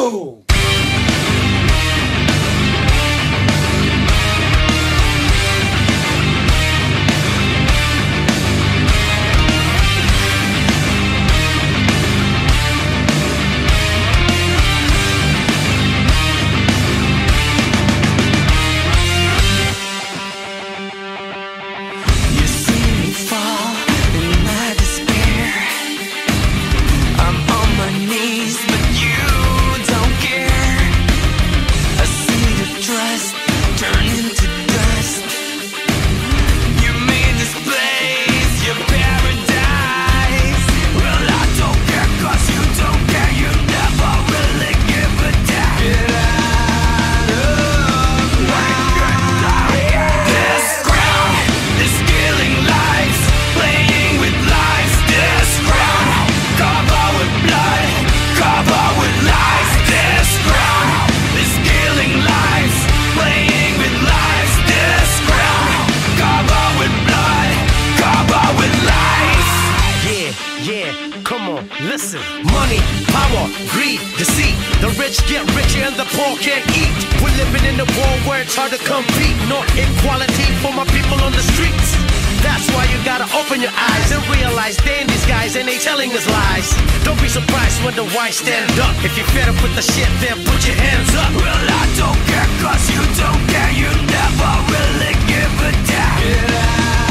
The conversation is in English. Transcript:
Boom! Listen, money, power, greed, deceit. The rich get richer and the poor can't eat. We're living in a world where it's hard to compete. No equality for my people on the streets. That's why you gotta open your eyes and realize they ain't these guys and they telling us lies. Don't be surprised when the whites stand up. If you're fed up with the shit, then put your hands up. Well, I don't care, cause you don't care. You never really give a damn.